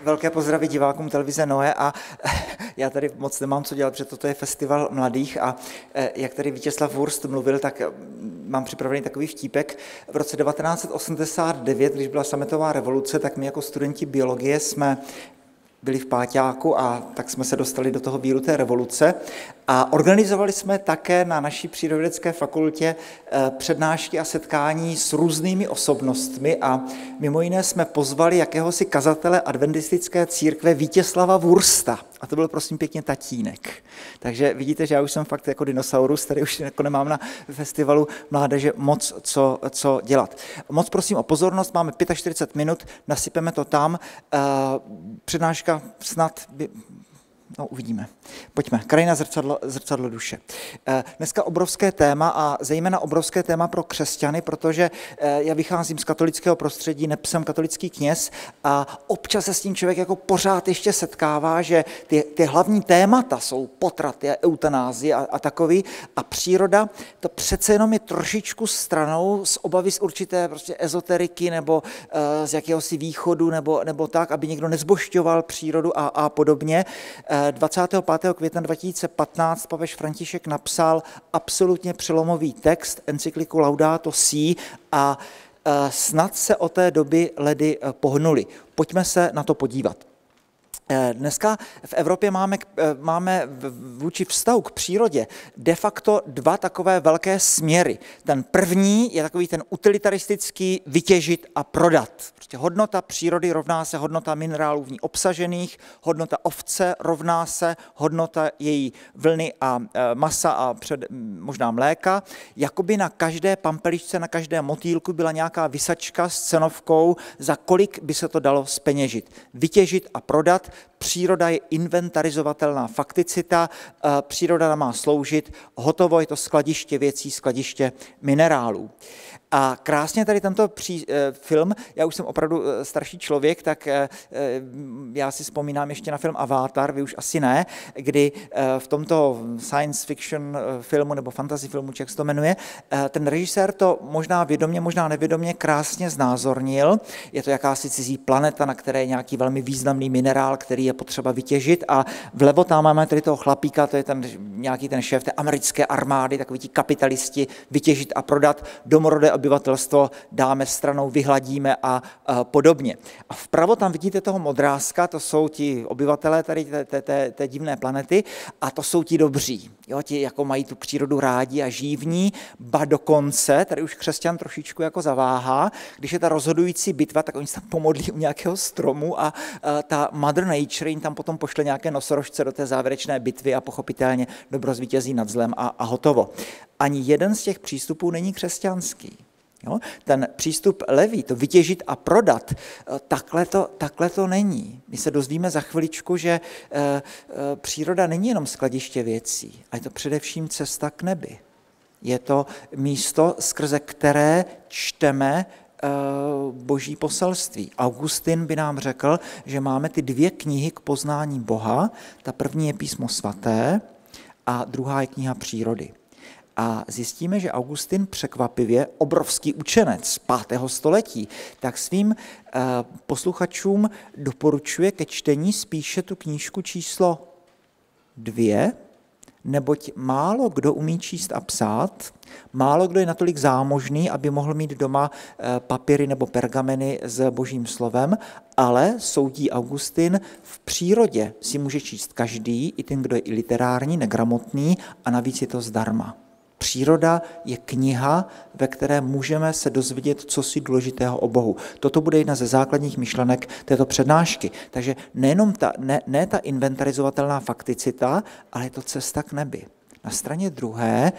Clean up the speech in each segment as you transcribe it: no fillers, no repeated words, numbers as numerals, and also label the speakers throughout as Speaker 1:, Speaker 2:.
Speaker 1: Velké pozdravy divákům televize Noé a já tady moc nemám co dělat, protože toto je festival mladých a jak tady Vítězslav Wurst mluvil, tak mám připravený takový vtípek. V roce 1989, když byla sametová revoluce, tak my jako studenti biologie jsme byli v páťáku a tak jsme se dostali do toho víru té revoluce a organizovali jsme také na naší přírodovědecké fakultě přednášky a setkání s různými osobnostmi a mimo jiné jsme pozvali jakéhosi kazatele adventistické církve Vítězslava Wursta a to byl prosím pěkně tatínek. Takže vidíte, že já už jsem fakt jako dinosaurus, tady už jako nemám na festivalu mládeže moc co dělat. Moc prosím o pozornost, máme 45 minut, nasypeme to tam, přednáška snad no, uvidíme. Pojďme. Krajina zrcadlo duše. Dneska obrovské téma a zejména obrovské téma pro křesťany, protože já vycházím z katolického prostředí, jsem katolický kněz a občas se s tím člověk jako pořád ještě setkává, že ty hlavní témata jsou potrat, eutanázie a takový a příroda, to přece jenom je trošičku stranou z obavy z určité prostě ezoteriky nebo z jakéhosi východu nebo tak, aby někdo nezbožťoval přírodu a podobně. 25. května 2015 papež František napsal absolutně přelomový text, encykliku Laudato Si a snad se od té doby ledy pohnuly. Pojďme se na to podívat. Dneska v Evropě máme vůči vztahu k přírodě de facto dva takové velké směry. Ten první je takový ten utilitaristický vytěžit a prodat. Prostě hodnota přírody rovná se hodnota minerálů v ní obsažených, hodnota ovce rovná se hodnota její vlny a masa a možná mléka. Jakoby na každé pampelišce, na každé motýlku byla nějaká visačka s cenovkou, za kolik by se to dalo zpeněžit. Vytěžit a prodat. Příroda je inventarizovatelná fakticita, příroda má sloužit, hotovo je to skladiště věcí, skladiště minerálů. A krásně tady tento film, já už jsem opravdu starší člověk, tak já si vzpomínám ještě na film Avatar, vy už asi ne, kdy v tomto science fiction filmu nebo fantasy filmu, jak se to jmenuje, ten režisér to možná vědomě, možná nevědomě krásně znázornil. Je to jakási cizí planeta, na které je nějaký velmi významný minerál, který je potřeba vytěžit a vlevo tam máme tady toho chlapíka, to je nějaký ten šéf té americké armády, takoví ti kapitalisti, vytěžit a prodat, domorodé obyvatelstvo dáme stranou, vyhladíme a podobně. A vpravo tam vidíte toho modrázka, to jsou ti obyvatelé tady té divné planety a to jsou ti dobří. Jo, ti jako mají tu přírodu rádi a žijí v ní, ba dokonce, tady už křesťan trošičku jako zaváhá, když je ta rozhodující bitva, tak oni se tam pomodlí u nějakého stromu a ta Mother Nature jim tam potom pošle nějaké nosorožce do té závěrečné bitvy a pochopitelně dobro zvítězí nad zlem a hotovo. Ani jeden z těch přístupů není křesťanský. Jo? Ten přístup levý, to vytěžit a prodat, takhle to není. My se dozvíme za chviličku, že příroda není jenom skladiště věcí, ale je to především cesta k nebi. Je to místo, skrze které čteme boží poselství. Augustin by nám řekl, že máme ty dvě knihy k poznání Boha. Ta první je Písmo svaté a druhá je kniha přírody. A zjistíme, že Augustin překvapivě, obrovský učenec 5. století, tak svým posluchačům doporučuje ke čtení spíše tu knížku číslo 2, neboť málo kdo umí číst a psát, málo kdo je natolik zámožný, aby mohl mít doma papíry nebo pergameny s božím slovem, ale soudí Augustin, v přírodě si může číst každý, i ten, kdo je i literární, negramotný a navíc je to zdarma. Příroda je kniha, ve které můžeme se dozvědět cosi důležitého o Bohu. Toto bude jedna ze základních myšlenek této přednášky. Takže nejenom ne ta inventarizovatelná fakticita, ale je to cesta k nebi. Na straně druhé,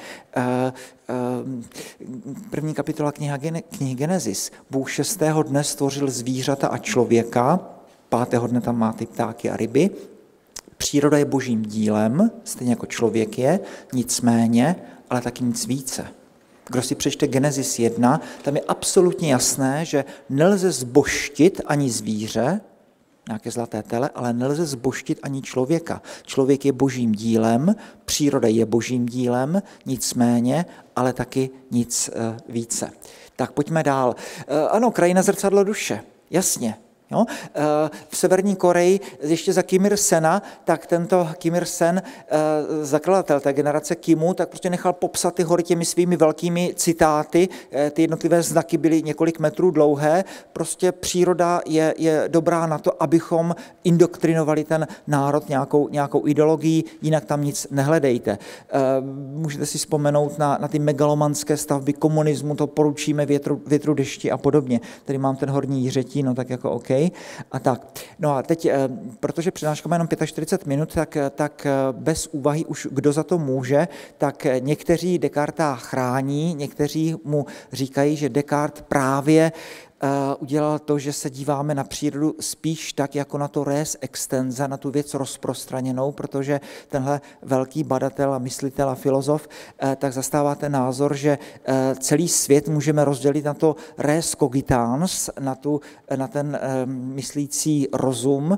Speaker 1: první kapitola knihy Genesis. Bůh 6. dne stvořil zvířata a člověka, 5. dne tam má ty ptáky a ryby. Příroda je božím dílem, stejně jako člověk je, nicméně, ale taky nic více. Kdo si přečte Genesis 1, tam je absolutně jasné, že nelze zbožtit ani zvíře, nějaké zlaté tele, ale nelze zbožtit ani člověka. Člověk je božím dílem, příroda je božím dílem, nicméně, ale taky nic více. Tak pojďme dál. Ano, krajina zrcadlo duše, jasně. Jo? V Severní Koreji ještě za Kim Il-sena, tak tento Kim Il-sen, zakladatel té generace Kimu, tak prostě nechal popsat ty hory těmi svými velkými citáty. Ty jednotlivé znaky byly několik metrů dlouhé. Prostě příroda je dobrá na to, abychom indoktrinovali ten národ nějakou ideologií, jinak tam nic nehledejte. Můžete si vzpomenout na ty megalomanské stavby komunismu, to poručíme větru dešti a podobně. Tady mám ten Horní Jiřetín, no tak jako OK. A tak. No a teď, protože přednáška má jenom 45 minut, tak bez úvahy už kdo za to může, tak někteří Descartesa chrání, někteří mu říkají, že Descartes právě udělal to, že se díváme na přírodu spíš tak, jako na to res extensa, na tu věc rozprostraněnou, protože tenhle velký badatel a myslitel a filozof tak zastává ten názor, že celý svět můžeme rozdělit na to res cogitans, na ten myslící rozum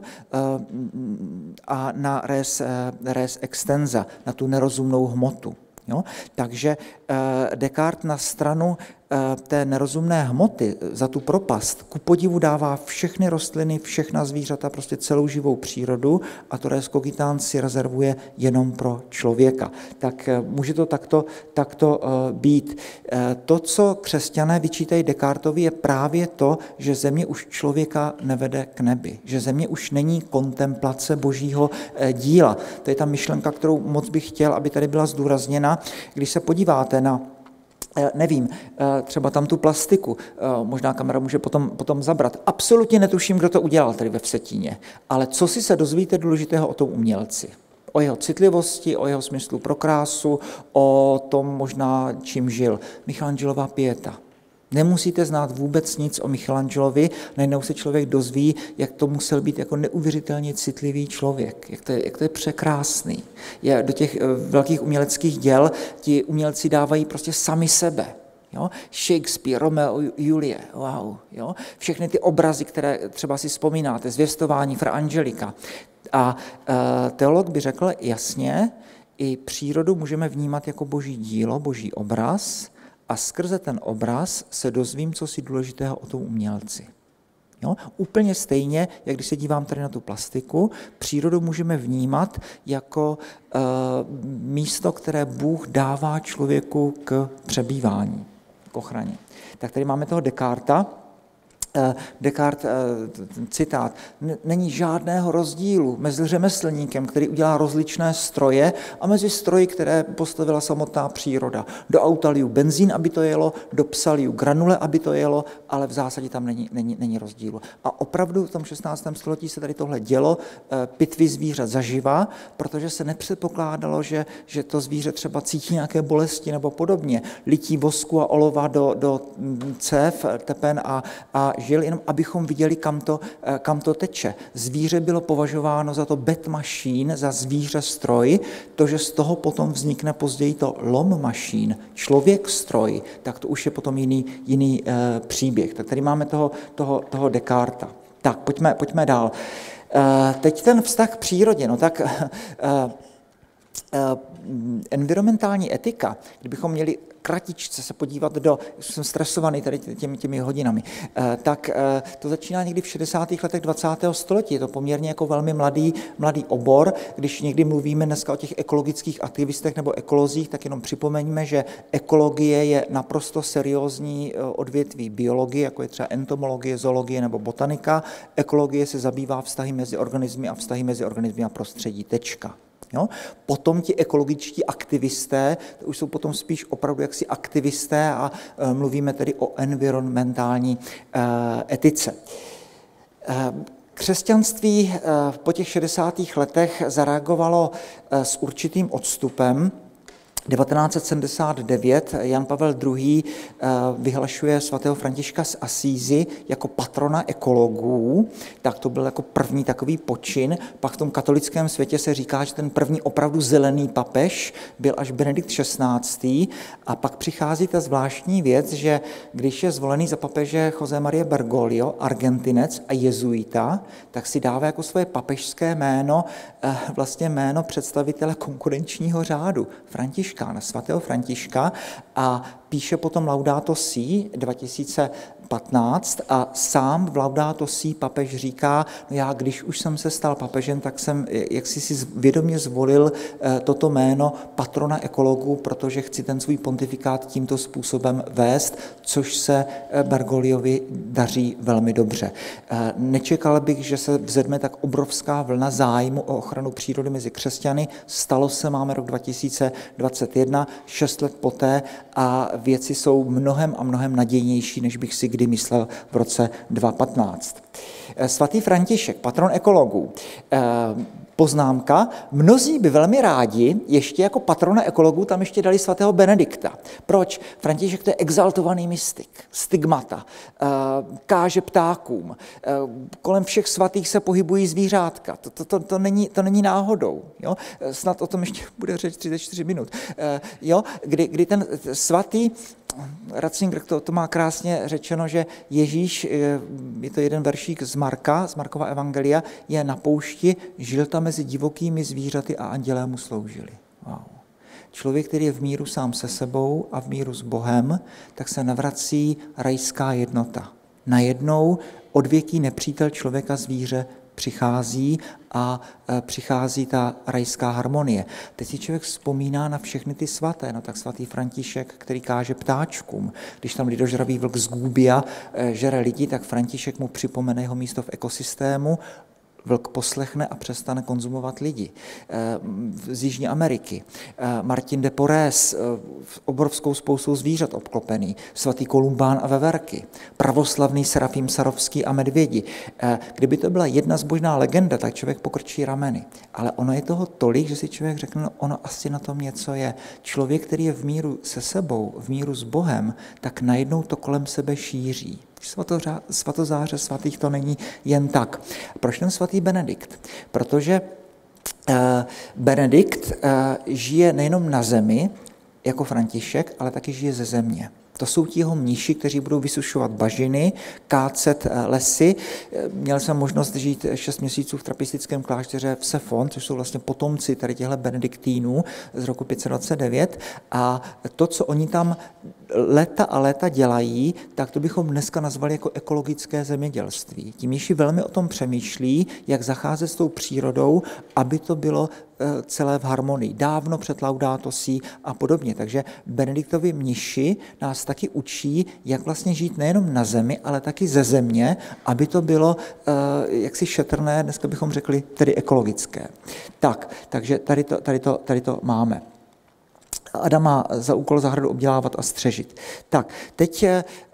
Speaker 1: a na res extensa, na tu nerozumnou hmotu. Jo? Takže Descartes na stranu té nerozumné hmoty za tu propast ku podivu dává všechny rostliny, všechna zvířata, prostě celou živou přírodu a to res cogitans si rezervuje jenom pro člověka. Tak může to takto být. To, co křesťané vyčítají Descartovi, je právě to, že země už člověka nevede k nebi, že země už není kontemplace božího díla. To je ta myšlenka, kterou moc bych chtěl, aby tady byla zdůrazněna. Když se podíváte na nevím, třeba tam tu plastiku, možná kamera může potom zabrat. Absolutně netuším, kdo to udělal tady ve Vsetíně, ale co si se dozvíte důležitého o tom umělci? O jeho citlivosti, o jeho smyslu pro krásu, o tom možná, čím žil. Michelangelova Pieta. Nemusíte znát vůbec nic o Michelangelovi, najednou se člověk dozví, jak to musel být jako neuvěřitelně citlivý člověk, jak to je překrásný. Do těch velkých uměleckých děl ti umělci dávají prostě sami sebe. Jo? Shakespeare, Romeo, Julie, wow. Jo? Všechny ty obrazy, které třeba si vzpomínáte, Zvěstování Fra Angelika. A teolog by řekl jasně, i přírodu můžeme vnímat jako boží dílo, boží obraz, a skrze ten obraz se dozvím, co si důležitého o tom umělci. Jo? Úplně stejně, jak když se dívám tady na tu plastiku, přírodu můžeme vnímat jako místo, které Bůh dává člověku k přebývání, k ochraně. Tak tady máme toho Descartesa. Descartes, citát, není žádného rozdílu mezi řemeslníkem, který udělá rozličné stroje, a mezi stroji, které postavila samotná příroda. Do auta liju benzín, aby to jelo, do psa liju granule, aby to jelo, ale v zásadě tam není rozdílu. A opravdu v tom 16. století se tady tohle dělo, pitvy zvířat zaživa, protože se nepředpokládalo, že to zvíře třeba cítí nějaké bolesti nebo podobně. Lití vosku a olova do cév, tepen a žil, jenom abychom viděli, kam to teče. Zvíře bylo považováno za to bed machine, za zvíře stroj, to, že z toho potom vznikne později to lom machine, člověk stroj, tak to už je potom jiný příběh. Tak tady máme toho Descartesa. Tak, pojďme dál. Teď ten vztah k přírodě, no tak environmentální etika, kdybychom měli kratičce se podívat jsem stresovaný tady těmi hodinami, tak to začíná někdy v 60. letech 20. století. Je to poměrně jako velmi mladý obor. Když někdy mluvíme dneska o těch ekologických aktivistech nebo ekolozích, tak jenom připomeňme, že ekologie je naprosto seriózní odvětví biologie, jako je třeba entomologie, zoologie nebo botanika. Ekologie se zabývá vztahy mezi organismy a vztahy mezi organismy a prostředí. Tečka. Jo? Potom ti ekologičtí aktivisté, to už jsou potom spíš opravdu jaksi aktivisté a mluvíme tedy o environmentální etice. Křesťanství po těch 60. letech zareagovalo s určitým odstupem. 1979 Jan Pavel II. Vyhlašuje svatého Františka z Asízy jako patrona ekologů, tak to byl jako první takový počin. Pak v tom katolickém světě se říká, že ten první opravdu zelený papež byl až Benedikt XVI. A pak přichází ta zvláštní věc, že když je zvolený za papeže José María Bergoglio, Argentinec a jezuita, tak si dává jako svoje papežské jméno vlastně jméno představitele konkurenčního řádu, Františka na svatého Františka a píše potom Laudato Si 2015 a sám v Laudato Si papež říká, no já když už jsem se stal papežem, tak jsem jaksi si vědomě zvolil toto jméno patrona ekologů, protože chci ten svůj pontifikát tímto způsobem vést, což se Bergogliovi daří velmi dobře. Nečekal bych, že se vzedme tak obrovská vlna zájmu o ochranu přírody mezi křesťany. Stalo se, máme rok 2021, 6 let poté a věci jsou mnohem a mnohem nadějnější, než bych si kdy myslel v roce 2015. Svatý František, patron ekologů. Poznámka, mnozí by velmi rádi ještě jako patrona ekologů tam ještě dali svatého Benedikta. Proč? František to je exaltovaný mystik, stigmata, káže ptákům, kolem všech svatých se pohybují zvířátka. To není náhodou. Jo? Snad o tom ještě bude řeč 34 minut. Kdy ten svatý Ratzinger to má krásně řečeno, že Ježíš, je to jeden veršík z Markova evangelia, je na poušti, žil tam mezi divokými zvířaty a andělé mu sloužili. Wow. Člověk, který je v míru sám se sebou a v míru s Bohem, tak se navrací rajská jednota. Najednou odvěký nepřítel člověka zvíře přichází a přichází ta rajská harmonie. Teď si člověk vzpomíná na všechny ty svaté, no tak svatý František, který káže ptáčkům. Když tam lidožravý vlk z Gúbia žere lidi, tak František mu připomene jeho místo v ekosystému, vlk poslechne a přestane konzumovat lidi. Z Jižní Ameriky. Martin de Porres, obrovskou spoustou zvířat obklopený. Svatý Kolumbán a veverky. Pravoslavný Serafím Sarovský a medvědi. Kdyby to byla jedna zbožná legenda, tak člověk pokrčí rameny. Ale ono je toho tolik, že si člověk řekne, no ono asi na tom něco je. Člověk, který je v míru se sebou, v míru s Bohem, tak najednou to kolem sebe šíří. Svatozáře svatých to není jen tak. Proč ten svatý Benedikt? Protože Benedikt žije nejenom na zemi, jako František, ale taky žije ze země. To jsou ti jeho mniši, kteří budou vysušovat bažiny, kácet lesy. Měl jsem možnost žít 6 měsíců v trapistickém klášteře v Sefon, což jsou vlastně potomci tady těchto benediktínů z roku 529. A to, co oni tam léta a léta dělají, tak to bychom dneska nazvali jako ekologické zemědělství. Ti mniši velmi o tom přemýšlí, jak zacházet s tou přírodou, aby to bylo celé v harmonii. Dávno před Laudato Si a podobně. Takže Benediktovi mniši nás taky učí, jak vlastně žít nejenom na zemi, ale taky ze země, aby to bylo jaksi šetrné, dneska bychom řekli tedy ekologické. Takže tady to máme. Adam má za úkol zahradu obdělávat a střežit. Tak, teď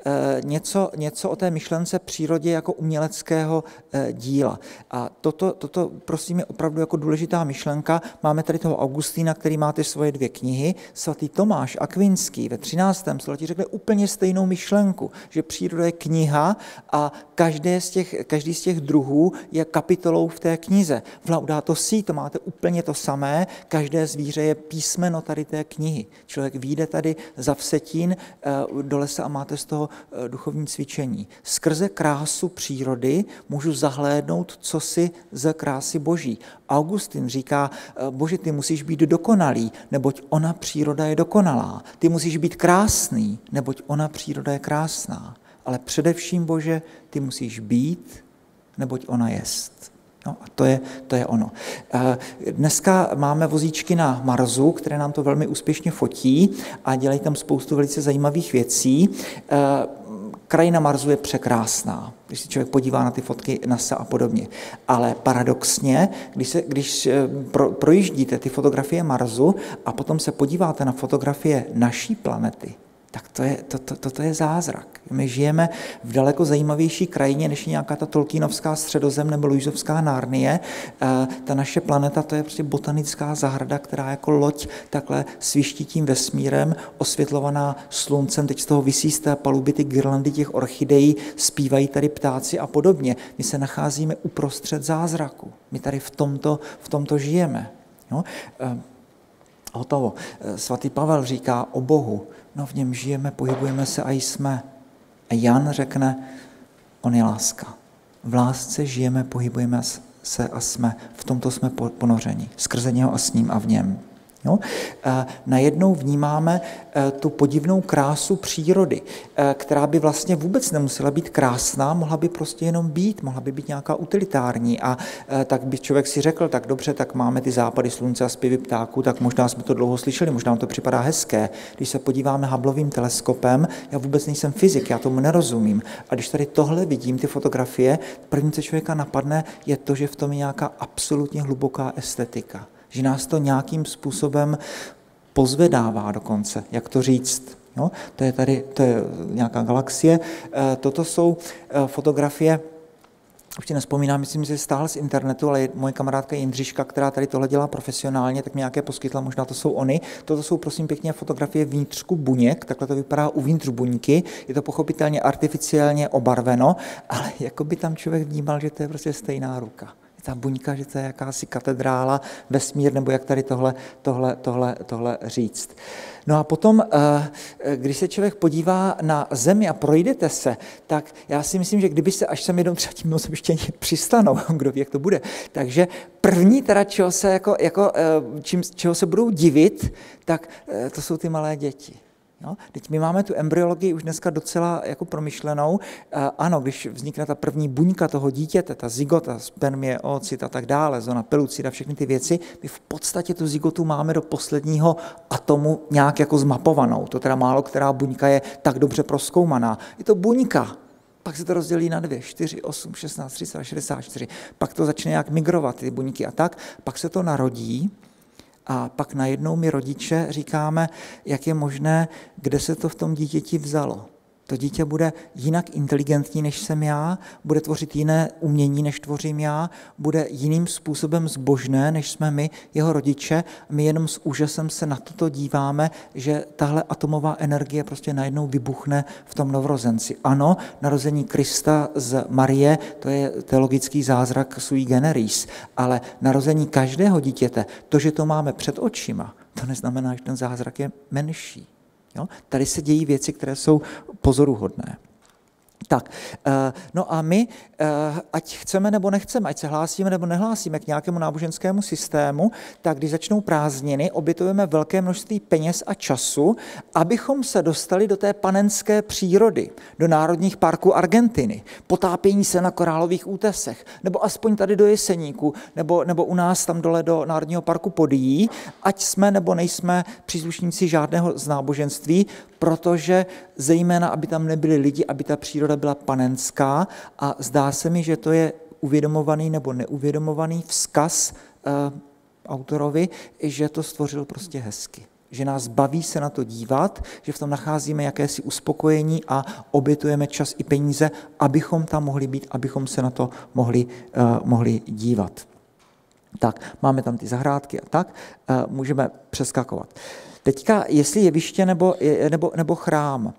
Speaker 1: něco o té myšlence přírodě jako uměleckého díla. A toto prosím je opravdu jako důležitá myšlenka. Máme tady toho Augustína, který má ty svoje 2 knihy. Svatý Tomáš Akvinský ve 13. století řekl úplně stejnou myšlenku, že příroda je kniha a každý z těch druhů je kapitolou v té knize. V Laudato Si to máte úplně to samé, každé zvíře je písmeno tady té knihy. Člověk vyjde tady za Vsetín do lesa a máte z toho duchovní cvičení. Skrze krásu přírody můžu zahlédnout cosi ze krásy Boží. Augustin říká, Bože, ty musíš být dokonalý, neboť ona příroda je dokonalá. Ty musíš být krásný, neboť ona příroda je krásná. Ale především, Bože, ty musíš být, neboť ona jest. No a to je ono. Dneska máme vozíčky na Marsu, které nám to velmi úspěšně fotí a dělají tam spoustu velice zajímavých věcí. Krajina Marsu je překrásná, když se člověk podívá na ty fotky NASA a podobně. Ale paradoxně, když projíždíte ty fotografie Marsu a potom se podíváte na fotografie naší planety, tak to je zázrak. My žijeme v daleko zajímavější krajině, než je nějaká ta Tolkienovská středozem nebo Luisovská Narnie. Ta naše planeta, to je prostě botanická zahrada, která jako loď takhle sviští tím vesmírem, osvětlovaná sluncem. Teď z toho visí z té paluby ty girlandy těch orchidejí, zpívají tady ptáci a podobně. My se nacházíme uprostřed zázraku. My tady v tomto žijeme. No? Hotovo. Svatý Pavel říká o Bohu, no v něm žijeme, pohybujeme se a jsme. A Jan řekne, on je láska. V lásce žijeme, pohybujeme se a jsme. V tomto jsme ponořeni. Skrze něho a s ním a v něm. Jo? Najednou vnímáme tu podivnou krásu přírody, která by vlastně vůbec nemusela být krásná, mohla by prostě jenom být, mohla by být nějaká utilitární a tak by člověk si řekl, tak dobře, tak máme ty západy slunce a zpěvy ptáků, tak možná jsme to dlouho slyšeli, možná to připadá hezké. Když se podíváme Hubbleovým teleskopem, já vůbec nejsem fyzik, já tomu nerozumím. A když tady tohle vidím, ty fotografie, první, co člověka napadne, je to, že v tom je nějaká absolutně hluboká estetika. Že nás to nějakým způsobem pozvedává dokonce, jak to říct. Jo? To je tady, to je nějaká galaxie. Toto jsou fotografie, už ti nespomínám, myslím, že stáhl z internetu, ale moje kamarádka Jindřiška, která tady tohle dělá profesionálně, tak mě nějaké poskytla, možná to jsou oni. Toto jsou, prosím pěkně, fotografie vnitřku buněk, takhle to vypadá uvnitř buňky, je to pochopitelně artificiálně obarveno, ale jako by tam člověk vnímal, že to je prostě stejná ruka. Ta buňka, že to je jakási katedrála, vesmír, nebo jak tady tohle říct. No a potom, když se člověk podívá na Zemi a projdete se, tak já si myslím, že kdyby se, až sem jednou třeba tím mimozemštění přistanou, kdo ví, jak to bude, takže první teda, čeho se budou divit, tak to jsou ty malé děti. No, teď my máme tu embryologii už dneska docela jako promyšlenou. Ano, když vznikne ta první buňka toho dítěte, ta zygota, spermie, oocyt a tak dále, zóna pelucida, všechny ty věci, my v podstatě tu zygotu máme do posledního atomu nějak jako zmapovanou. To teda málo která buňka je tak dobře prozkoumaná. Je to buňka. Pak se to rozdělí na 2, 4, 8, 16, 30, 64. Pak to začne nějak migrovat, ty buňky a tak. Pak se to narodí. A pak najednou my rodiče říkáme, jak je možné, kde se to v tom dítěti vzalo. To dítě bude jinak inteligentní, než jsem já, bude tvořit jiné umění, než tvořím já, bude jiným způsobem zbožné, než jsme my, jeho rodiče. My jenom s úžasem se na toto díváme, že tahle atomová energie prostě najednou vybuchne v tom novorozenci. Ano, narození Krista z Marie, to je teologický zázrak sui generis, ale narození každého dítěte, to, že to máme před očima, to neznamená, že ten zázrak je menší. Jo? Tady se dějí věci, které jsou pozoruhodné. Tak, no a my, ať chceme nebo nechceme, ať se hlásíme nebo nehlásíme k nějakému náboženskému systému, tak když začnou prázdniny, obětujeme velké množství peněz a času, abychom se dostali do té panenské přírody, do národních parků Argentiny, potápění se na korálových útesech, nebo aspoň tady do Jeseníku, nebo u nás tam dole do Národního parku Podyjí, ať jsme nebo nejsme příslušníci žádného z náboženství, protože zejména, aby tam nebyli lidi, aby ta příroda byla panenská a zdá se mi, že to je uvědomovaný nebo neuvědomovaný vzkaz autorovi, že to stvořil prostě hezky. Že nás baví se na to dívat, že v tom nacházíme jakési uspokojení a obětujeme čas i peníze, abychom tam mohli být, abychom se na to mohli dívat. Tak, máme tam ty zahrádky a tak, můžeme přeskakovat. Teďka, jestli jeviště nebo chrám.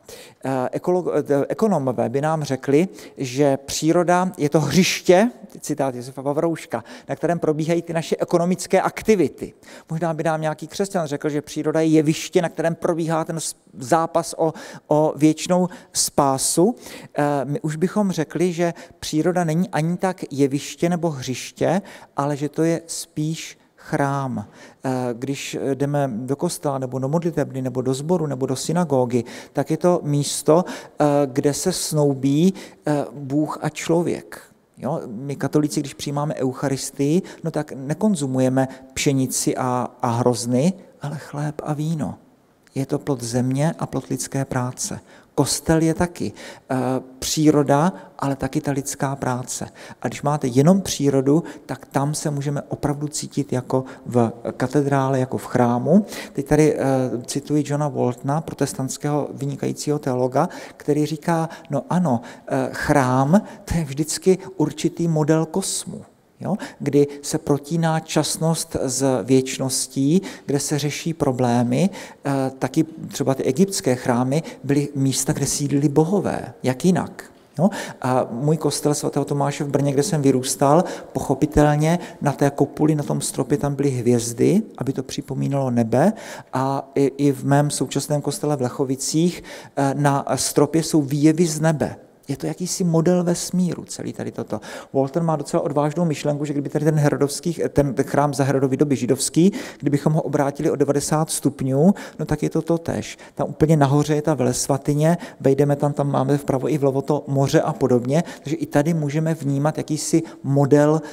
Speaker 1: Ekonomové by nám řekli, že příroda je to hřiště, citát Josefa Vavrouška, na kterém probíhají ty naše ekonomické aktivity. Možná by nám nějaký křesťan řekl, že příroda je jeviště, na kterém probíhá ten zápas o věčnou spásu. My už bychom řekli, že příroda není ani tak jeviště nebo hřiště, ale že to je spíš chrám. Když jdeme do kostela, nebo do modlitebny, nebo do sboru, nebo do synagogy, tak je to místo, kde se snoubí Bůh a člověk. Jo? My katolíci, když přijímáme eucharistii, no tak nekonzumujeme pšenici a hrozny, ale chléb a víno. Je to plod země a plod lidské práce. Kostel je taky příroda, ale taky ta lidská práce. A když máte jenom přírodu, tak tam se můžeme opravdu cítit jako v katedrále, jako v chrámu. Teď tady cituji Johna Waltona, protestantského vynikajícího teologa, který říká, no ano, chrám to je vždycky určitý model kosmu. Jo? Kdy se protíná časnost s věčností, kde se řeší problémy. Taky třeba ty egyptské chrámy byly místa, kde sídlili bohové. Jak jinak? Jo? A můj kostel svatého Tomáše v Brně, kde jsem vyrůstal, pochopitelně na té kopuli, na tom stropě tam byly hvězdy, aby to připomínalo nebe. A i v mém současném kostele v Lechovicích na stropě jsou výjevy z nebe. Je to jakýsi model vesmíru, celý tady toto. Walton má docela odvážnou myšlenku, že kdyby tady ten chrám za Herodovy doby židovský, kdybychom ho obrátili o 90 stupňů, no tak je to totéž. Tam úplně nahoře je ta velesvatyně, vejdeme tam máme vpravo i vlevo to moře a podobně, takže i tady můžeme vnímat jakýsi model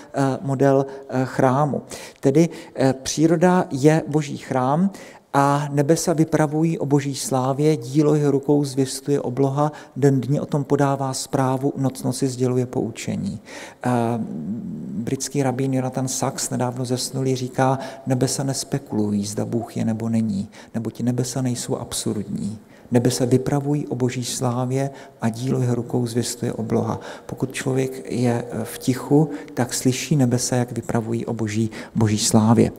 Speaker 1: chrámu. Tedy příroda je boží chrám, a nebesa vypravují o boží slávě, dílo jeho rukou zvěstuje obloha, den dní o tom podává zprávu, noc noci sděluje poučení. Britský rabín Jonathan Sachs nedávno zesnulý říká, nebesa nespekulují, zda Bůh je nebo není, nebo ti nebesa nejsou absurdní. Nebesa vypravují o boží slávě a dílo jeho rukou zvěstuje obloha. Pokud člověk je v tichu, tak slyší nebesa, jak vypravují o boží slávě.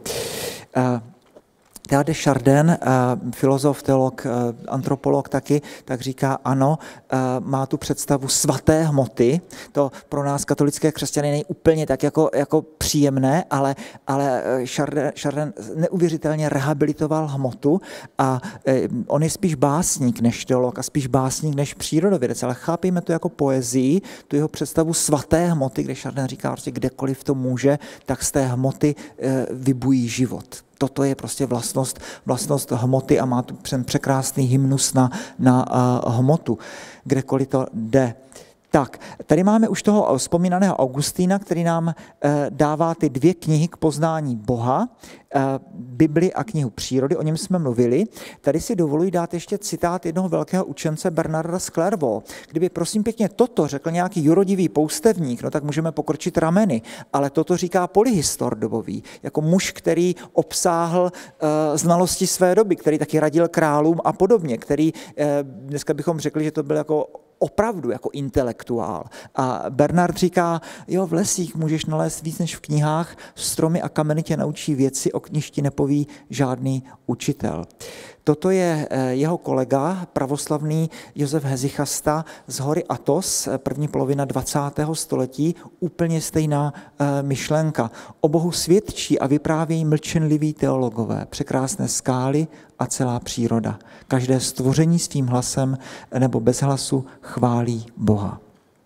Speaker 1: Teilhard de Chardin, filozof, teolog, antropolog taky, tak říká, ano, má tu představu svaté hmoty. To pro nás katolické křesťany není úplně tak jako příjemné, ale Chardin neuvěřitelně rehabilitoval hmotu a on je spíš básník než teolog a spíš básník než přírodovědec, ale chápejme to jako poezii, tu jeho představu svaté hmoty, kde Chardin říká, že kdekoliv to může, tak z té hmoty vybují život. Toto je prostě vlastnost hmoty a má tu překrásný hymnus na hmotu, kdekoliv to jde. Tak, tady máme už toho vzpomínaného Augustína, který nám dává ty 2 knihy k poznání Boha, Bibli a knihu přírody, o něm jsme mluvili. Tady si dovoluji dát ještě citát jednoho velkého učence Bernarda z Clairvaux. Kdyby prosím pěkně toto řekl nějaký jurodivý poustevník, no tak můžeme pokročit rameny, ale toto říká polyhistor dobový, jako muž, který obsáhl znalosti své doby, který taky radil králům a podobně, který dneska bychom řekli, že to byl jako opravdu jako intelektuál. A Bernard říká, jo, v lesích můžeš nalézt víc než v knihách, stromy a kameny tě naučí věci, o kniž ti nepoví žádný učitel. Toto je jeho kolega, pravoslavný Josef Hezichasta z hory Athos, první polovina 20. století, úplně stejná myšlenka. O Bohu svědčí a vyprávějí mlčenliví teologové, překrásné skály a celá příroda. Každé stvoření svým hlasem nebo bez hlasu chválí Boha.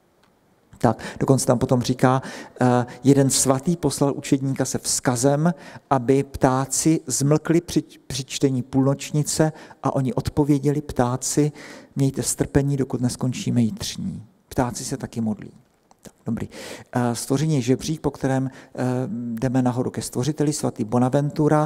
Speaker 1: Tak, dokonce tam potom říká, jeden svatý poslal učedníka se vzkazem, aby ptáci zmlkli při čtení půlnočnice a oni odpověděli ptáci, mějte strpení, dokud neskončíme jitřní. Ptáci se taky modlí. Tak, dobrý. Stvoření je žebřík, po kterém jdeme nahoru ke stvořiteli, svatý Bonaventura.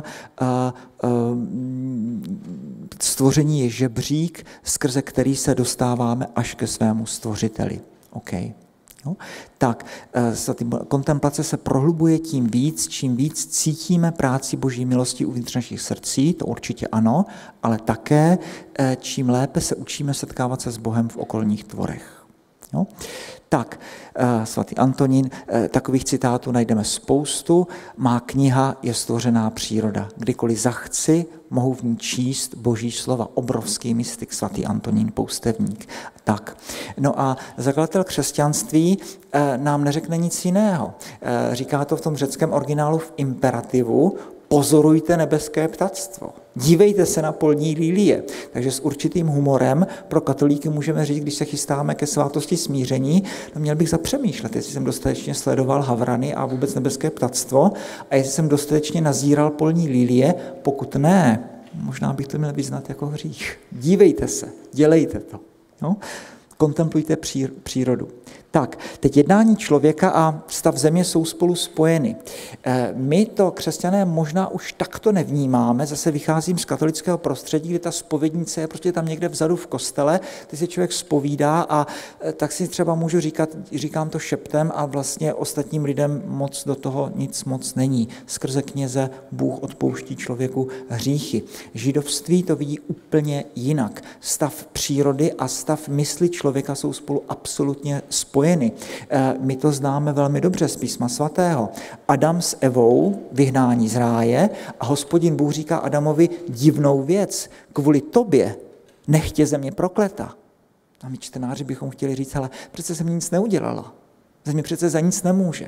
Speaker 1: Stvoření je žebřík, skrze který se dostáváme až ke svému stvořiteli. Okay. No, tak, kontemplace se prohlubuje tím víc, čím víc cítíme práci boží milosti uvnitř našich srdcí, to určitě ano, ale také čím lépe se učíme setkávat se s Bohem v okolních tvorech. No? Tak, svatý Antonín, takových citátů najdeme spoustu. Má kniha je stvořená příroda. Kdykoliv zachci, mohu v ní číst boží slova. Obrovský mystik, svatý Antonín Poustevník. Tak. No a zakladatel křesťanství nám neřekne nic jiného. Říká to v tom řeckém originálu v imperativu, pozorujte nebeské ptactvo. Dívejte se na polní lilie. Takže s určitým humorem pro katolíky můžeme říct, když se chystáme ke svátosti smíření, no měl bych zapřemýšlet, jestli jsem dostatečně sledoval havrany a vůbec nebeské ptactvo a jestli jsem dostatečně nazíral polní lilie. Pokud ne, možná bych to měl vyznat jako hřích. Dívejte se, dělejte to. No? Kontemplujte přírodu. Tak, teď jednání člověka a stav země jsou spolu spojeny. My to křesťané možná už takto nevnímáme, zase vycházím z katolického prostředí, kde ta zpovědnice je prostě tam někde vzadu v kostele, ty si člověk zpovídá a tak si třeba můžu říkám to šeptem a vlastně ostatním lidem moc do toho nic moc není. Skrze kněze Bůh odpouští člověku hříchy. Židovství to vidí úplně jinak. Stav přírody a stav mysli člověka jsou spolu absolutně spojeny. My to známe velmi dobře z Písma svatého. Adam s Evou, vyhnání z ráje, a Hospodin Bůh říká Adamovi divnou věc. Kvůli tobě nech tě země prokleta. A my čtenáři bychom chtěli říct, ale přece jsem nic neudělala. Země přece za nic nemůže.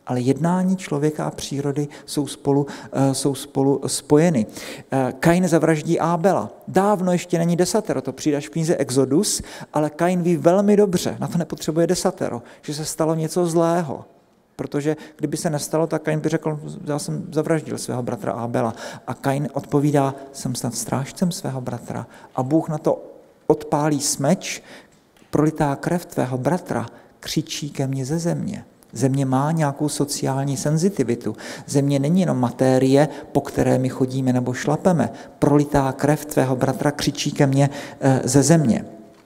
Speaker 1: ale jednání člověka a přírody jsou spolu spojeny. Kain zavraždí Ábela. Dávno ještě není desatero, to přijde až v knize Exodus, ale Kain ví velmi dobře, na to nepotřebuje desatero, že se stalo něco zlého. Protože kdyby se nestalo, tak Kain by řekl, já jsem zavraždil svého bratra Ábela. A Kain odpovídá, jsem snad strážcem svého bratra. A Bůh na to odpálí smeč, prolitá krev tvého bratra křičí ke mně ze země. Země má nějakou sociální senzitivitu. Země není jenom matérie, po které my chodíme nebo šlapeme. Prolitá krev tvého bratra křičí ke mně ze země.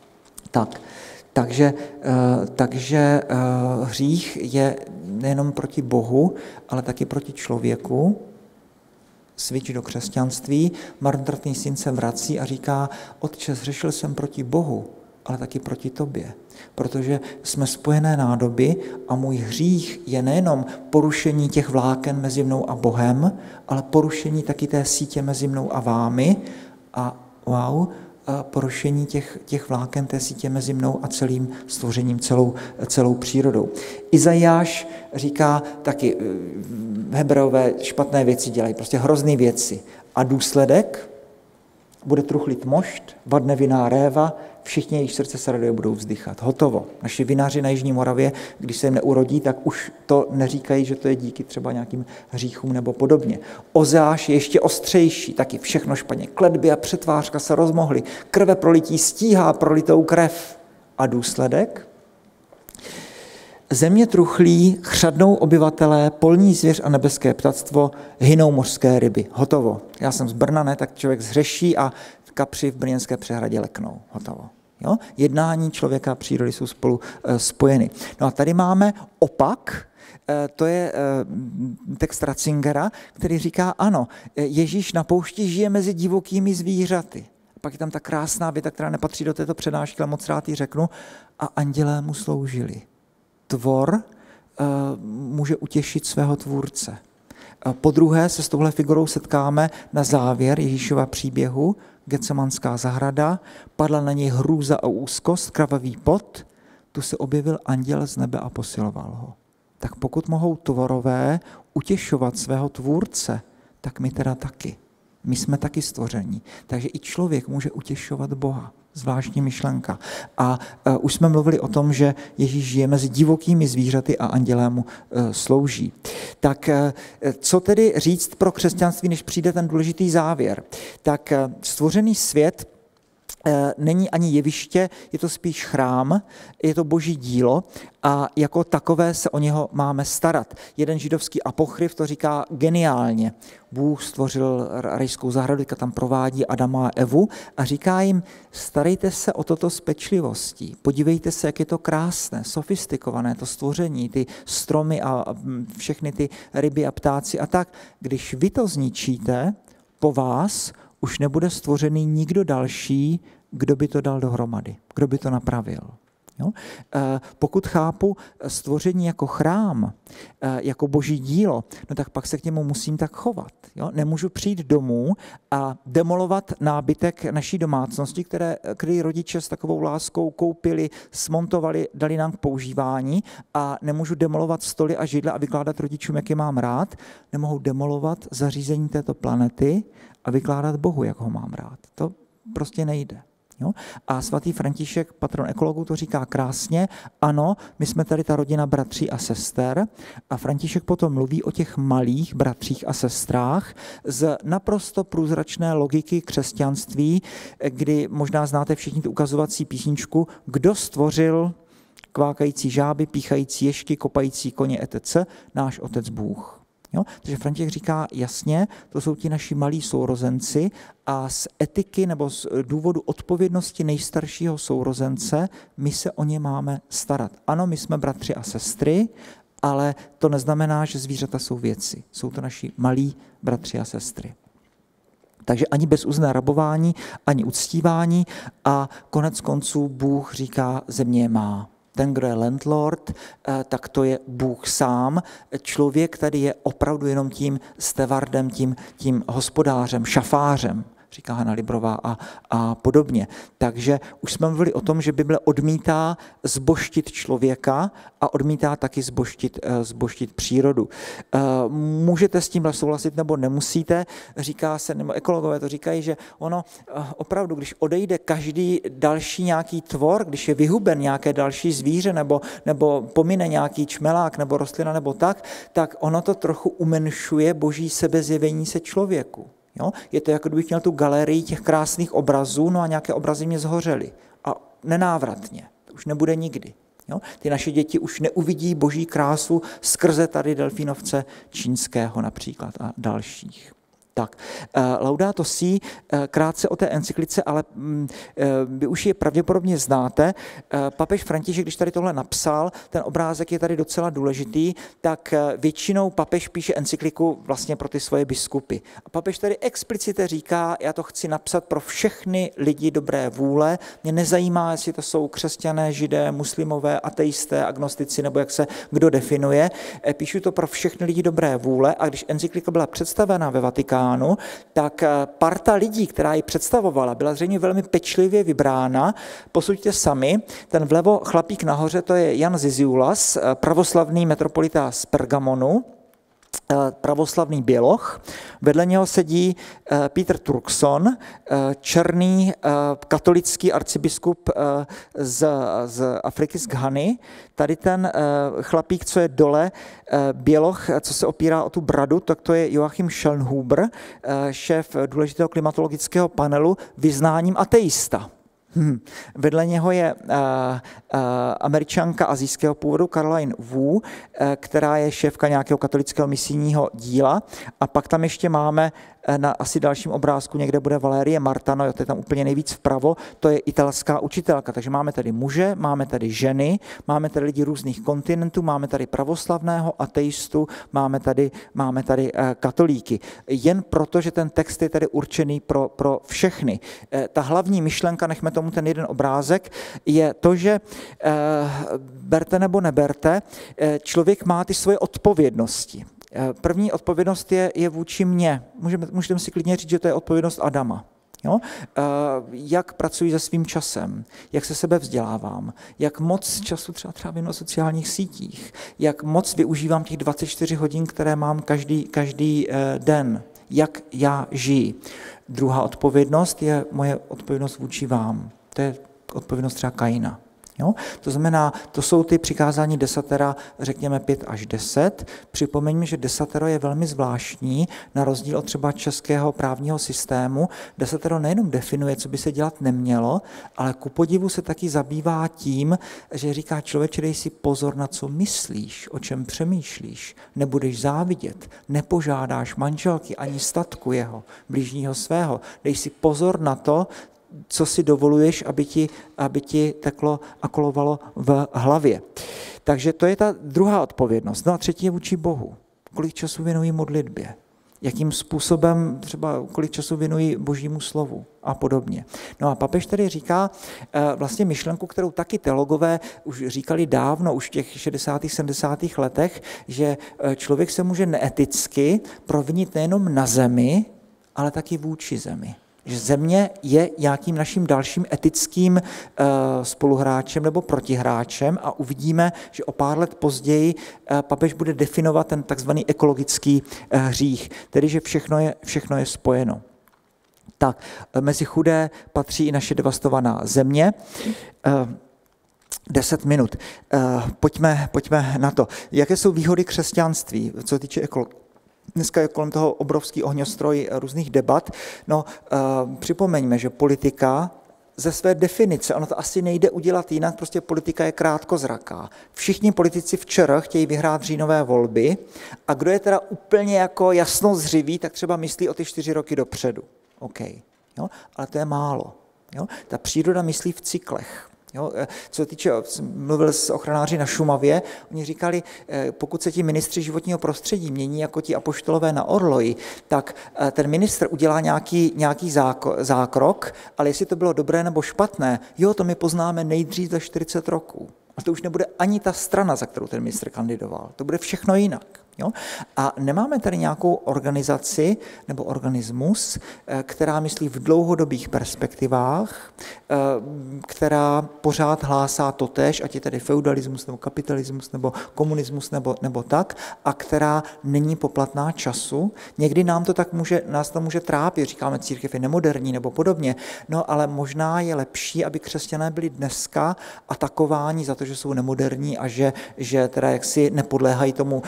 Speaker 1: Takže hřích je nejenom proti Bohu, ale taky proti člověku. Switch do křesťanství. Marnotratný syn se vrací a říká, Otče, zřešil jsem proti Bohu, ale taky proti tobě. Protože jsme spojené nádoby a můj hřích je nejenom porušení těch vláken mezi mnou a Bohem, ale porušení taky té sítě mezi mnou a vámi a porušení těch vláken té sítě mezi mnou a celým stvořením, celou přírodou. Izajáš říká taky, Hebrejové špatné věci dělají, prostě hrozný věci. A důsledek bude truchlit mošt, vadne vinná réva, všichni jejich srdce se raduje budou vzdychat. Hotovo. Naši vinaři na Jižní Moravě, když se jim neurodí, tak už to neříkají, že to je díky třeba nějakým hříchům nebo podobně. Ozeáš je ještě ostřejší, taky všechno špatně. Kletby a přetvářka se rozmohly, krve prolití stíhá prolitou krev. A důsledek? Země truchlí, chřadnou obyvatelé, polní zvěř a nebeské ptactvo, hynou mořské ryby. Hotovo. Já jsem z Brna, ne, tak člověk zhřeší a kapři v Brněnské přehradě leknou. Hotovo. Jo? Jednání člověka a přírody jsou spolu spojeny. No a tady máme opak, to je text Ratzingera, který říká, ano, Ježíš na poušti žije mezi divokými zvířaty. Pak je tam ta krásná věta, která nepatří do této přednášky, ale moc rád ji řeknu, a andělé mu sloužili. Tvor může utěšit svého tvůrce. Po druhé se s touhle figurou setkáme na závěr Ježíšova příběhu, Getsemanská zahrada, padla na něj hrůza a úzkost, krvavý pot, tu se objevil anděl z nebe a posiloval ho. Tak pokud mohou tvorové utěšovat svého tvůrce, tak my teda taky. My jsme taky stvoření. Takže i člověk může utěšovat Boha. Zvláštní myšlenka. A už jsme mluvili o tom, že Ježíš žije mezi divokými zvířaty a andělé mu slouží. Tak co tedy říct pro křesťanství, než přijde ten důležitý závěr? Tak stvořený svět není ani jeviště, je to spíš chrám, je to boží dílo a jako takové se o něho máme starat. Jeden židovský apokryf to říká geniálně. Bůh stvořil rajskou zahradu, tam provádí Adama a Evu a říká jim, starejte se o toto s pečlivostí. Podívejte se, jak je to krásné, sofistikované to stvoření, ty stromy a všechny ty ryby a ptáci a tak. Když vy to zničíte, po vás už nebude stvořený nikdo další, kdo by to dal dohromady, kdo by to napravil. Jo? Pokud chápu stvoření jako chrám, jako boží dílo, no tak pak se k němu musím tak chovat. Jo? Nemůžu přijít domů a demolovat nábytek naší domácnosti, který rodiče s takovou láskou koupili, smontovali, dali nám k používání a nemůžu demolovat stoly a židle a vykládat rodičům, jak je mám rád. Nemohu demolovat zařízení této planety a vykládat Bohu, jak ho mám rád. To prostě nejde. Jo? A svatý František, patron ekologů, to říká krásně, ano, my jsme tady ta rodina bratří a sester a František potom mluví o těch malých bratřích a sestrách z naprosto průzračné logiky křesťanství, kdy možná znáte všichni tu ukazovací písničku, kdo stvořil kvákající žáby, píchající ježky, kopající koně etc., náš otec Bůh. Jo? Takže František říká jasně, to jsou ti naši malí sourozenci a z etiky nebo z důvodu odpovědnosti nejstaršího sourozence my se o ně máme starat. Ano, my jsme bratři a sestry, ale to neznamená, že zvířata jsou věci. Jsou to naši malí bratři a sestry. Takže ani bezúzné rabování, ani uctívání a konec konců Bůh říká, země je má. Ten, kdo je landlord, tak to je Bůh sám. Člověk tady je opravdu jenom tím stevardem, tím hospodářem, šafářem. říká Hana Librová a podobně. Takže už jsme mluvili o tom, že Bible odmítá zbožtit člověka a odmítá taky zbožtit přírodu. Můžete s tímhle souhlasit nebo nemusíte, říká se, nebo ekologové to říkají, že ono opravdu, když odejde každý další nějaký tvor, když je vyhuben nějaké další zvíře nebo pomine nějaký čmelák nebo rostlina nebo tak ono to trochu umenšuje boží sebezjevení se člověku. Jo? Je to jako kdybych měl tu galerii těch krásných obrazů, no a nějaké obrazy mě zhořely. A nenávratně. To už nebude nikdy. Jo? Ty naše děti už neuvidí boží krásu skrze tady delfínovce čínského například a dalších. Tak, Laudato Si, krátce o té encyklice, ale vy už je pravděpodobně znáte. Papež František, když tady tohle napsal, ten obrázek je tady docela důležitý, tak většinou papež píše encykliku vlastně pro ty svoje biskupy. A papež tady explicitně říká, já to chci napsat pro všechny lidi dobré vůle, mě nezajímá, jestli to jsou křesťané, židé, muslimové, ateisté, agnostici, nebo jak se kdo definuje. Píšu to pro všechny lidi dobré vůle a když encyklika byla představena ve Vatikánu, tak parta lidí, která ji představovala, byla zřejmě velmi pečlivě vybrána. Posuďte sami, ten vlevo chlapík nahoře, to je Jan Zizioulas, pravoslavný metropolita z Pergamonu, pravoslavný běloch. Vedle něho sedí Peter Turkson, černý katolický arcibiskup z Afriky, z Ghany. Tady ten chlapík, co je dole, běloch, co se opírá o tu bradu, tak to je Joachim Schellnhuber, šéf důležitého klimatologického panelu, vyznáním ateista. Vedle něho je Američanka asijského původu Caroline Wu, která je šéfka nějakého katolického misijního díla. A pak tam ještě máme na asi dalším obrázku někde bude Valérie Martano, to je tam úplně nejvíc vpravo, to je italská učitelka. Takže máme tady muže, máme tady ženy, máme tady lidi různých kontinentů, máme tady pravoslavného, ateistu, máme tady katolíky. Jen proto, že ten text je tady určený pro všechny. Ta hlavní myšlenka, nechme tomu ten jeden obrázek, je to, že berte nebo neberte, člověk má ty svoje odpovědnosti. První odpovědnost je vůči mně. Můžeme si klidně říct, že to je odpovědnost Adama. Jo? Jak pracuji se svým časem, jak se sebe vzdělávám, jak moc času třeba trávím na sociálních sítích, jak moc využívám těch 24 hodin, které mám každý den, jak já žiji. Druhá odpovědnost je moje odpovědnost vůči vám. To je odpovědnost třeba Kaina. Jo? To znamená, to jsou ty přikázání desatera, řekněme 5 až 10. Připomeňme, že desatero je velmi zvláštní, na rozdíl od třeba českého právního systému. Desatero nejenom definuje, co by se dělat nemělo, ale ku podivu se taky zabývá tím, že říká člověče, dej si pozor na co myslíš, o čem přemýšlíš, nebudeš závidět, nepožádáš manželky ani statku jeho, bližního svého, dej si pozor na to, co si dovoluješ, aby ti teklo a kolovalo v hlavě. Takže to je ta druhá odpovědnost. No a třetí je vůči Bohu. Kolik času věnuji modlitbě? Jakým způsobem třeba kolik času věnuji Božímu slovu a podobně. No a papež tady říká vlastně myšlenku, kterou taky teologové už říkali dávno, už v těch 60. 70. letech, že člověk se může neeticky provinit nejenom na zemi, ale taky vůči zemi. Že země je nějakým naším dalším etickým spoluhráčem nebo protihráčem a uvidíme, že o pár let později papež bude definovat ten takzvaný ekologický hřích, tedy že všechno je spojeno. Tak, mezi chudé patří i naše devastovaná země. 10 minut. Pojďme na to. Jaké jsou výhody křesťanství, co se týče ekologie? Dneska je kolem toho obrovský ohňostroj různých debat. No, připomeňme, že politika ze své definice, ono to asi nejde udělat jinak, prostě politika je krátkozraká. Všichni politici včera chtějí vyhrát říjnové volby a kdo je teda úplně jako jasnozřivý, tak třeba myslí o ty 4 roky dopředu. OK, jo? Ale to je málo. Jo? Ta příroda myslí v cyklech. Jo, co se týče, mluvil s ochranáři na Šumavě, oni říkali, pokud se ti ministři životního prostředí mění jako ti apoštolové na orloji, tak ten ministr udělá nějaký zákrok, ale jestli to bylo dobré nebo špatné, jo, to my poznáme nejdřív za 40 roků. A to už nebude ani ta strana, za kterou ten ministr kandidoval. To bude všechno jinak. Jo? A nemáme tady nějakou organizaci nebo organismus, která myslí v dlouhodobých perspektivách, která pořád hlásá totéž, ať je tedy feudalismus nebo kapitalismus nebo komunismus nebo tak, a která není poplatná času. Někdy nás to může trápit, říkáme, církev je nemoderní nebo podobně, no ale možná je lepší, aby křesťané byli dneska atakováni za to, že jsou nemoderní a že teda jaksi nepodléhají tomu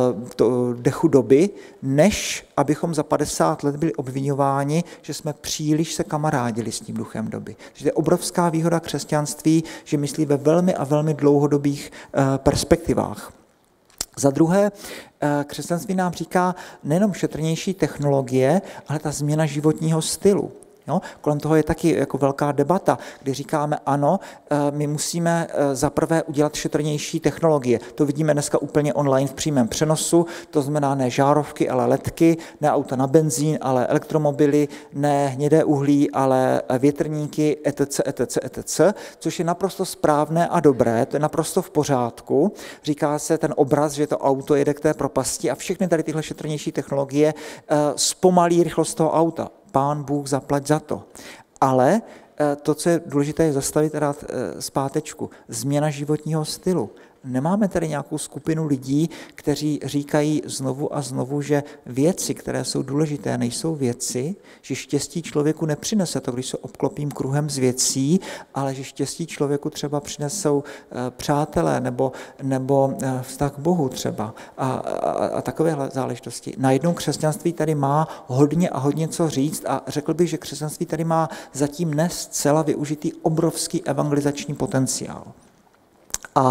Speaker 1: dechu doby, než abychom za 50 let byli obvinováni, že jsme příliš se kamarádili s tím duchem doby. Takže to je obrovská výhoda křesťanství, že myslí ve velmi a velmi dlouhodobých perspektivách. Za druhé, křesťanství nám říká nejenom šetrnější technologie, ale ta změna životního stylu. Jo? Kolem toho je taky jako velká debata, kdy říkáme ano, my musíme zaprvé udělat šetrnější technologie. To vidíme dneska úplně online v přímém přenosu, to znamená ne žárovky, ale ledky, ne auta na benzín, ale elektromobily, ne hnědé uhlí, ale větrníky, etc., což je naprosto správné a dobré, to je naprosto v pořádku. Říká se ten obraz, že to auto jede k té propasti a všechny tady tyhle šetrnější technologie zpomalí rychlost toho auta. Pán Bůh zaplať za to. Ale to, co je důležité, je zastavit a dát zpátečku. Změna životního stylu. Nemáme tady nějakou skupinu lidí, kteří říkají znovu a znovu, že věci, které jsou důležité, nejsou věci, že štěstí člověku nepřinese to, když se obklopím kruhem z věcí, ale že štěstí člověku třeba přinesou přátelé nebo vztah k Bohu třeba a takovéhle záležitosti. Najednou křesťanství tady má hodně a hodně co říct a řekl bych, že křesťanství tady má zatím ne zcela využitý obrovský evangelizační potenciál. A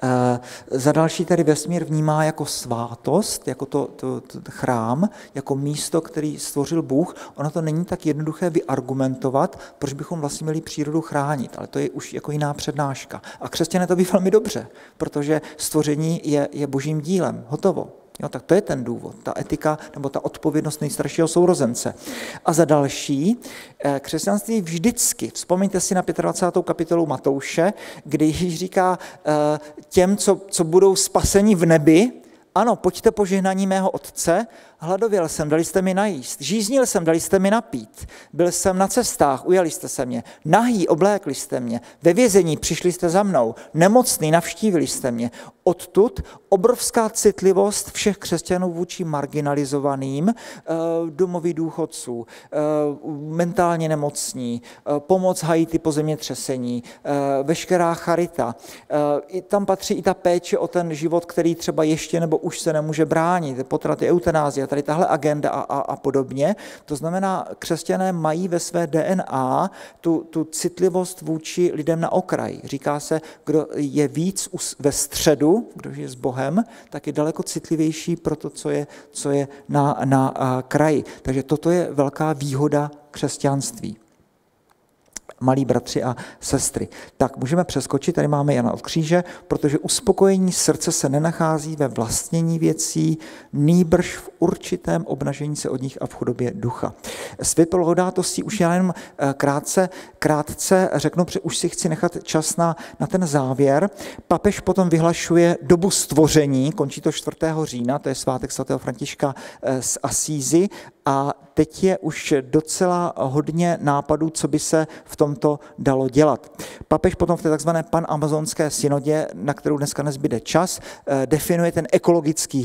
Speaker 1: za další tady vesmír vnímá jako svátost, jako to chrám, jako místo, který stvořil Bůh. Ono to není tak jednoduché vyargumentovat, proč bychom vlastně měli přírodu chránit, ale to je už jako jiná přednáška. A křesťané to ví velmi dobře, protože stvoření je božím dílem, hotovo. Jo, tak to je ten důvod, ta etika nebo ta odpovědnost nejstaršího sourozence. A za další, křesťanství vždycky, vzpomeňte si na 25. kapitolu Matouše, kdy Ježíš říká těm, co budou spaseni v nebi, ano, pojďte požehnání mého Otce, hladověl jsem, dali jste mi najíst, žíznil jsem, dali jste mi napít, byl jsem na cestách, ujali jste se mě, nahý, oblékli jste mě, ve vězení přišli jste za mnou, nemocný, navštívili jste mě. Odtud obrovská citlivost všech křesťanů vůči marginalizovaným, domoví důchodců, mentálně nemocní, pomoc Haiti po zemětřesení, veškerá charita. Tam patří i ta péče o ten život, který třeba ještě nebo už se nemůže bránit, potraty, eutanázia, tady tahle agenda a podobně. To znamená, křesťané mají ve své DNA tu citlivost vůči lidem na okraji. Říká se, kdo je víc ve středu, kdo je s Bohem, tak je daleko citlivější pro to, co je na kraji. Takže toto je velká výhoda křesťanství. Malí bratři a sestry. Tak můžeme přeskočit, tady máme Jana od kříže, protože uspokojení srdce se nenachází ve vlastnění věcí, nýbrž v určitém obnažení se od nich a v chudobě ducha. Světlo Laudato si už já jenom krátce řeknu, protože už si chci nechat čas na ten závěr. Papež potom vyhlašuje dobu stvoření, končí to 4. října, to je svátek svatého Františka z Asízy, a teď je už docela hodně nápadů, co by se v tomto dalo dělat. Papež potom v té takzvané panamazonské synodě, na kterou dneska nezbyde čas, definuje ten ekologický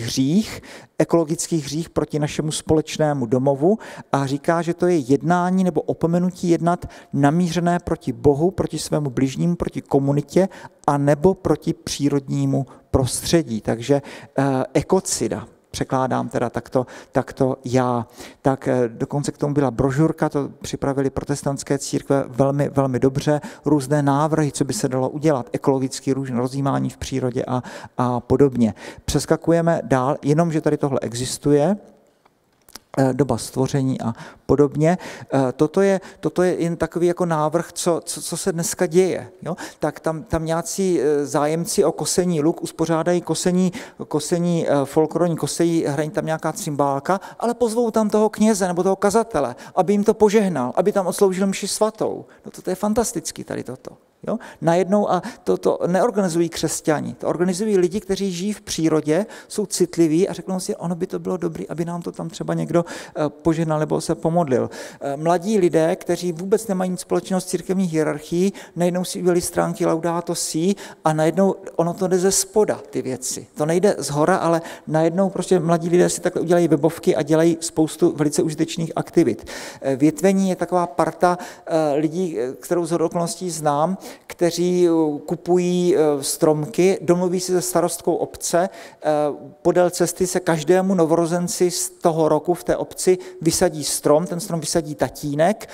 Speaker 1: hřích proti našemu společnému domovu a říká, že to je jednání nebo opomenutí jednat namířené proti Bohu, proti svému bližnímu, proti komunitě a nebo proti přírodnímu prostředí. Takže ekocida. Překládám teda takto já. Tak dokonce k tomu byla brožurka, to připravili protestantské církve velmi, velmi dobře, různé návrhy, co by se dalo udělat, ekologicky různé rozjímání v přírodě a podobně. Přeskakujeme dál, jenom, že tady tohle existuje, doba stvoření a podobně. Toto je jen takový jako návrh, co se dneska děje. Jo? Tak tam nějací zájemci o kosení luk uspořádají kosení folklorní kosejí, hrají tam nějaká cymbálka, ale pozvou tam toho kněze nebo toho kazatele, aby jim to požehnal, aby tam odsloužil mši svatou. No to je fantastický tady toto. Jo? Najednou, a to neorganizují křesťani, to organizují lidi, kteří žijí v přírodě, jsou citliví a řeknou si, ono by to bylo dobré, aby nám to tam třeba někdo požehnal nebo se pomodlil. Mladí lidé, kteří vůbec nemají nic společného s církevní hierarchií, najednou si udělali stránky Laudato Si a najednou ono to jde ze spoda, ty věci. To nejde z hora, ale najednou prostě mladí lidé si takhle udělají webovky a dělají spoustu velice užitečných aktivit. Větvení je taková parta lidí, kterou z okolností znám, kteří kupují stromky, domluví se se starostkou obce, podél cesty se každému novorozenci z toho roku v té obci vysadí strom, ten strom vysadí tatínek,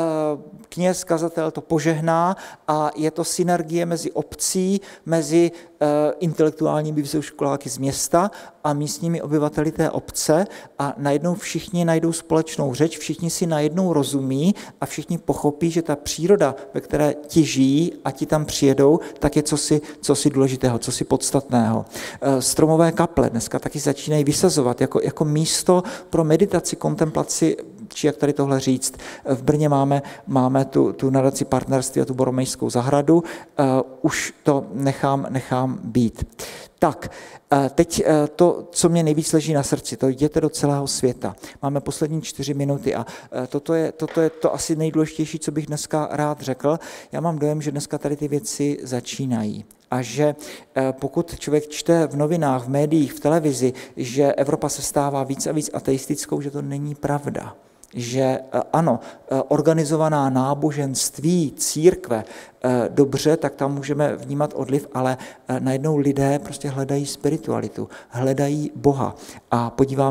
Speaker 1: kněz, kazatel to požehná a je to synergie mezi obcí, mezi intelektuálními vysokoškoláky z města a místními obyvateli té obce a najednou všichni najdou společnou řeč, všichni si najednou rozumí a všichni pochopí, že ta příroda, ve které ti žijí a ti tam přijedou, tak je cosi důležitého, cosi podstatného. Stromové kaple dneska taky začínají vysazovat jako místo pro meditaci, kontemplaci, či jak tady tohle říct. V Brně máme tu nadaci partnerství a tu Boromejskou zahradu. Už to nechám být. Tak, teď to, co mě nejvíc leží na srdci, to jděte do celého světa. Máme poslední 4 minuty a toto je to asi nejdůležitější, co bych dneska rád řekl. Já mám dojem, že dneska tady ty věci začínají. A že pokud člověk čte v novinách, v médiích, v televizi, že Evropa se stává víc a víc ateistickou, že to není pravda. Že ano, organizovaná náboženství, církve, dobře, tak tam můžeme vnímat odliv, ale najednou lidé prostě hledají spiritualitu, hledají Boha. A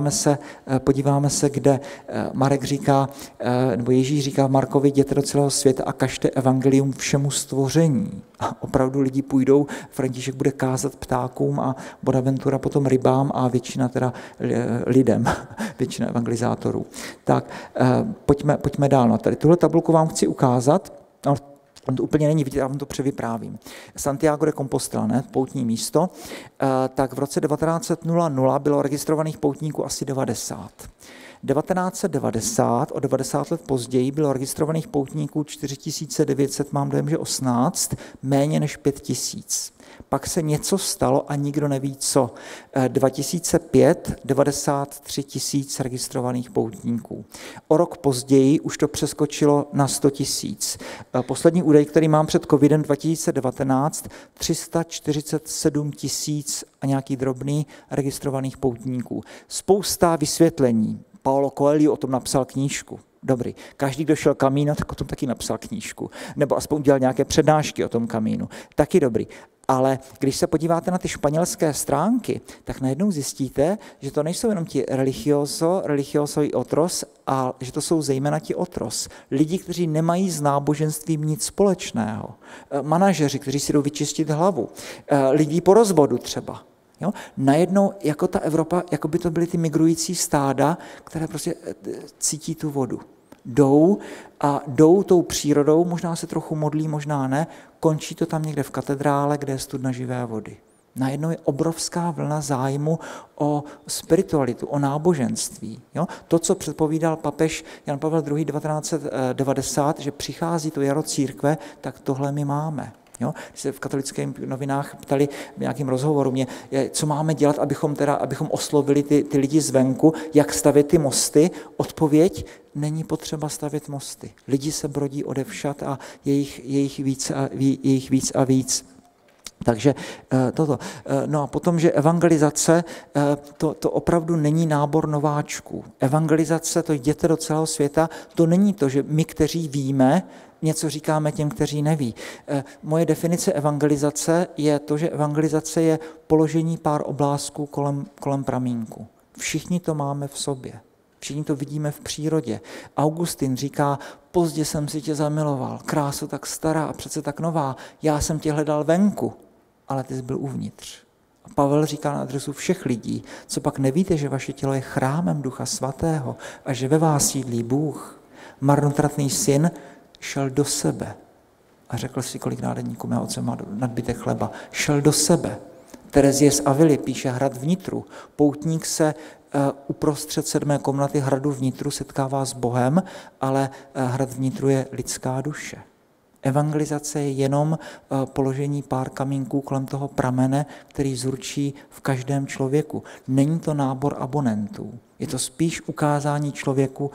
Speaker 1: podíváme se, kde Marek říká, nebo Ježíš říká v Markovi, jděte do celého světa a kažte evangelium všemu stvoření. A opravdu lidi půjdou, František bude kázat ptákům a Bonaventura potom rybám a většina teda lidem, většina evangelizátorů. Tak, pojďme dál. No, tady tuhle tabulku vám chci ukázat. No, on to úplně není vidět, já vám to převyprávím. Santiago de Compostela, ne? Poutní místo, tak v roce 1900 bylo registrovaných poutníků asi 90. 1990, o 90 let později, bylo registrovaných poutníků 4900, mám dojem, že 18, méně než 5000. Pak se něco stalo a nikdo neví co. 2005, 93 000 registrovaných poutníků. O rok později už to přeskočilo na 100 000. Poslední údaj, který mám před covidem 2019, 347 000 a nějaký drobný registrovaných poutníků. Spousta vysvětlení. Paulo Coelho o tom napsal knížku. Dobrý. Každý, kdo šel Camino, tak o tom taky napsal knížku. Nebo aspoň udělal nějaké přednášky o tom Caminu. Taky dobrý. Ale když se podíváte na ty španělské stránky, tak najednou zjistíte, že to nejsou jenom ti religioso i otros, a že to jsou zejména ti otros. Lidi, kteří nemají s náboženstvím nic společného. Manažeři, kteří si jdou vyčistit hlavu. Lidi po rozvodu třeba. Jo? Najednou jako ta Evropa, jako by to byly ty migrující stáda, které prostě cítí tu vodu. Jdou tou přírodou, možná se trochu modlí, možná ne, končí to tam někde v katedrále, kde je studna živé vody. Najednou je obrovská vlna zájmu o spiritualitu, o náboženství. Jo? To, co předpovídal papež Jan Pavel II. 1990, že přichází to jaro církve, tak tohle my máme. Jo? Když se v katolických novinách ptali v nějakém rozhovoru mě, co máme dělat, abychom oslovili ty lidi zvenku, jak stavět ty mosty, odpověď: není potřeba stavět mosty. Lidi se brodí odevšad a je jich víc a víc. Takže toto. No a potom, že evangelizace, to opravdu není nábor nováčků. Evangelizace, to jděte do celého světa, to není to, že my, kteří víme, něco říkáme těm, kteří neví. Moje definice evangelizace je to, že evangelizace je položení pár oblázků kolem pramínku. Všichni to máme v sobě. Všichni to vidíme v přírodě. Augustin říká, pozdě jsem si tě zamiloval, krásu tak stará a přece tak nová, já jsem tě hledal venku, ale ty jsi byl uvnitř. A Pavel říká na adresu všech lidí, co pak nevíte, že vaše tělo je chrámem Ducha Svatého a že ve vás sídlí Bůh. Marnotratný syn šel do sebe a řekl si, kolik nádeníků mého otce má nadbytek chleba. Šel do sebe. Terezie z Avily píše hrad vnitru. Poutník se uprostřed 7. komnaty hradu vnitru setkává s Bohem, ale hrad vnitru je lidská duše. Evangelizace je jenom položení pár kamínků kolem toho pramene, který zurčí v každém člověku. Není to nábor abonentů. Je to spíš ukázání člověku,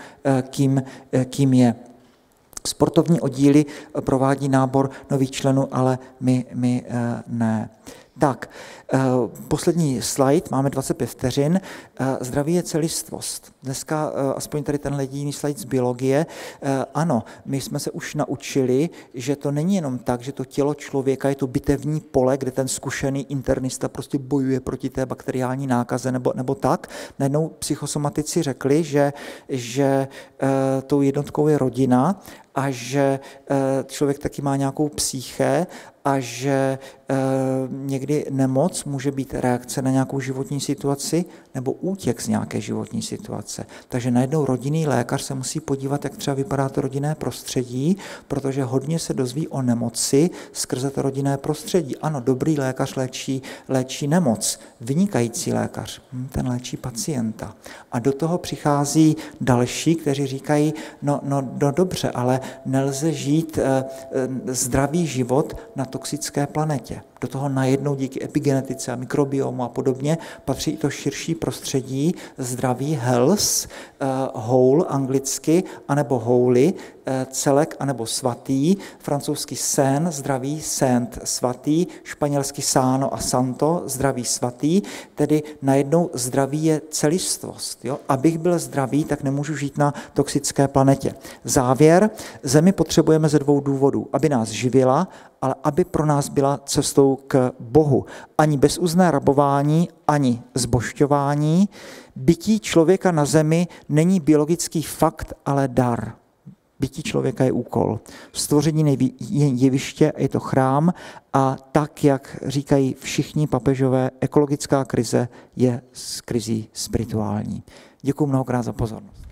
Speaker 1: kým je. Sportovní oddíly provádí nábor nových členů, ale my ne. Tak, poslední slide, máme 25 vteřin. Zdraví je celistvost. Dneska, aspoň tady tenhle jediný slide z biologie, ano, my jsme se už naučili, že to není jenom tak, že to tělo člověka je to bitevní pole, kde ten zkušený internista prostě bojuje proti té bakteriální nákaze nebo tak. Najednou psychosomatici řekli, že tou jednotkou je rodina a že člověk taky má nějakou psyché a že někdy nemoc může být reakce na nějakou životní situaci nebo útěk z nějaké životní situace. Takže najednou rodinný lékař se musí podívat, jak třeba vypadá to rodinné prostředí, protože hodně se dozví o nemoci skrze to rodinné prostředí. Ano, dobrý lékař léčí nemoc, vynikající lékař, ten léčí pacienta. A do toho přichází další, kteří říkají, no dobře, ale nelze žít zdravý život na toxické planetě. Do toho najednou díky epigenetice a mikrobiomu a podobně patří i to širší prostředí, zdraví, health, whole anglicky, anebo holy, celek, anebo svatý, francouzsky saint, zdraví, saint, svatý, španělsky sano a santo, zdraví, svatý, tedy najednou zdraví je celistvost. Jo? Abych byl zdravý, tak nemůžu žít na toxické planetě. Závěr, Zemi potřebujeme ze 2 důvodů, aby nás živila, ale aby pro nás byla cestou k Bohu. Ani bezúzné rabování, ani zbožťování. Bytí člověka na zemi není biologický fakt, ale dar. Bytí člověka je úkol. Stvoření je jeviště, je to chrám a tak, jak říkají všichni papežové, ekologická krize je krizí spirituální. Děkuji mnohokrát za pozornost.